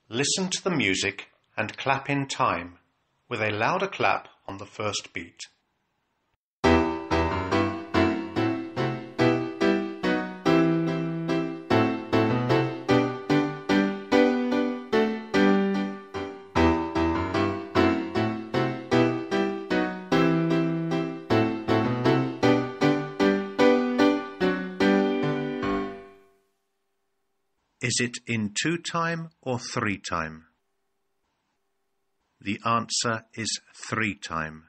Listen to the music and clap in time, with a louder clap on the first beat. Is it in 2 time or 3 time? The answer is 3 time.